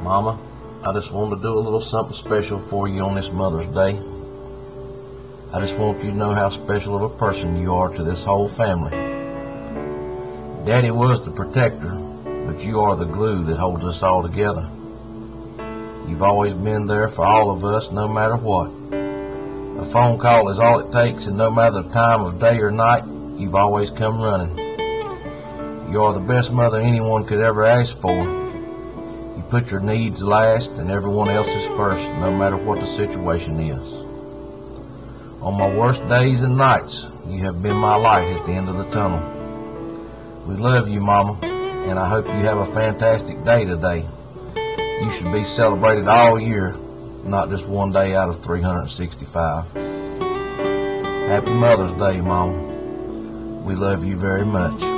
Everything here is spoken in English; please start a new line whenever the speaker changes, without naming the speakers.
Mama, I just wanted to do a little something special for you on this Mother's Day. I just want you to know how special of a person you are to this whole family. Daddy was the protector, but you are the glue that holds us all together. You've always been there for all of us, no matter what. A phone call is all it takes, and no matter the time of day or night, you've always come running. You are the best mother anyone could ever ask for. You put your needs last and everyone else's first, no matter what the situation is. On my worst days and nights, you have been my light at the end of the tunnel. We love you, Mama, and I hope you have a fantastic day today. You should be celebrated all year, not just one day out of 365. Happy Mother's Day, Mama. We love you very much.